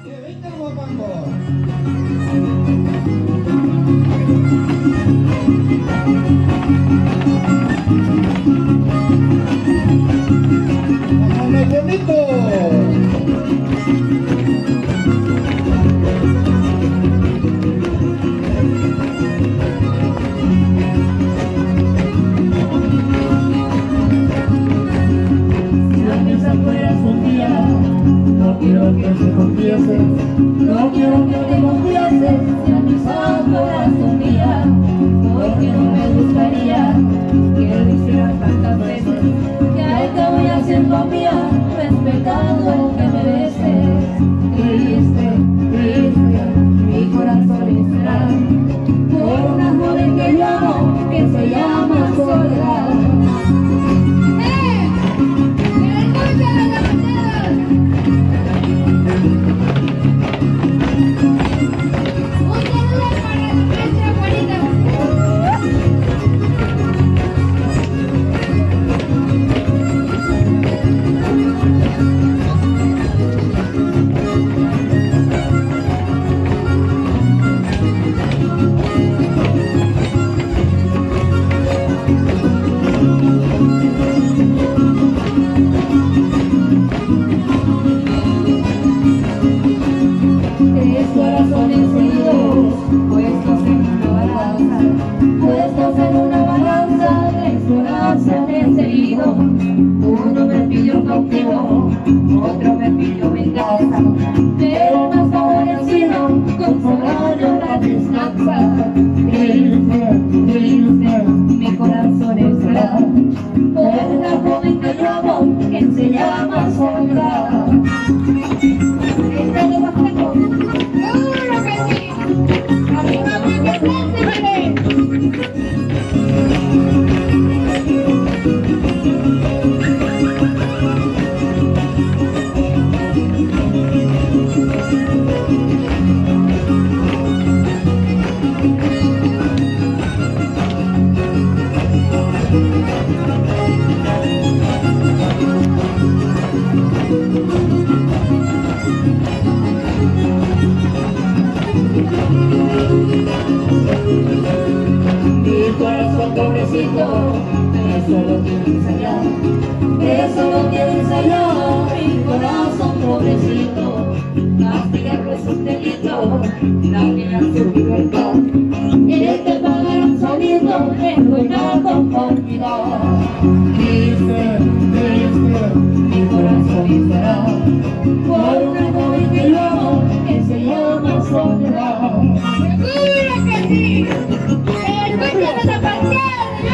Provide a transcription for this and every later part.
No quiero que te confieses, si a mis ojos un día, porque no me gustaría que lo hicieras tantas veces, que al cabo ya siendo mía, respetando que me beses. Triste, triste, mi corazón estará por una joven que yo amo, que se llama Soledad. Uno me pidió cautivo, otro me pidió venganza, pero más favorecido consolando la descansa. Triste, triste, mi corazón estará por una joven que yo amo, que se llama Soledad. ¡Seguro que sí! ¡Arriba, mi corazón pobrecito, eso lo quiero ensayar, eso lo quiero ensayar. Mi corazón pobrecito, castigarlo es un delito, darle a su libertad, y te pagarán saliendo de buena conformidad. Triste, triste, mi corazón estará por una joven que yo amo, que se llama Soledad. ¡Seguro que sí! ¡Escúchame la pasión!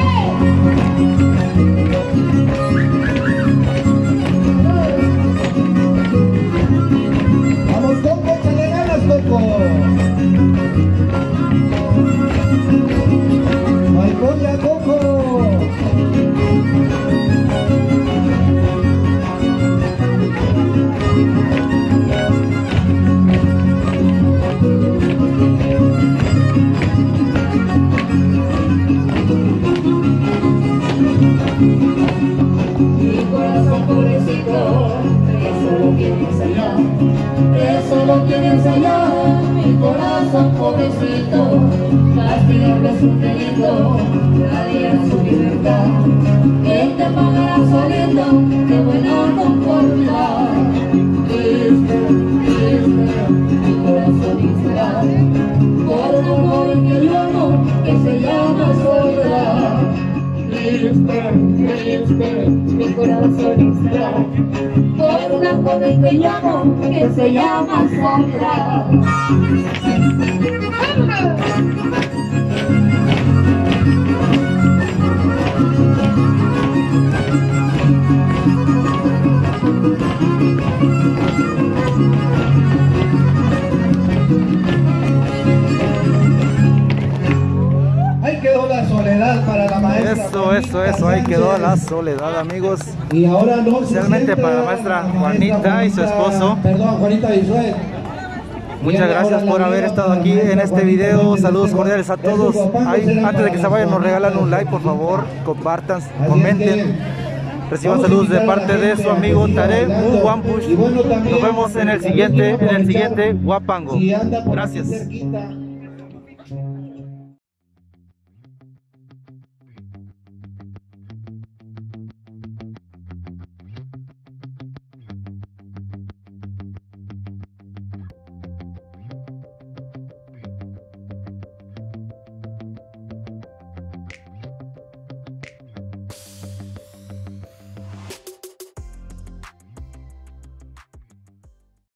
¡Vamos, Coco! ¡Échale ganas, Coco! ¡Marcoya, Coco! Mi corazón pobrecito, eso lo quiere ensayar, eso lo quiere ensayar. Mi corazón pobrecito, castigarlo es un delito, nadie a su libertad, él te pagará saliendo de buena conformidad. Triste, triste, mi corazón estará por una joven que yo amo, que se llama Soledad. Triste, triste, mi corazón estará por una joven que yo amo, que se llama Soledad. Ahí quedó la Soledad para la maestra. Eso, ahí quedó la Soledad, amigos. Y ahora no, especialmente para la maestra Juanita y su esposo. Perdón, Juanita Visuel. Muchas gracias por haber estado aquí en este video. Saludos cordiales a todos. Ahí, antes de que se vayan, nos regalan un like, por favor. Compartan, comenten. Reciban saludos de parte de su amigo Tare Wampush. Nos vemos en el siguiente Huapango. Gracias.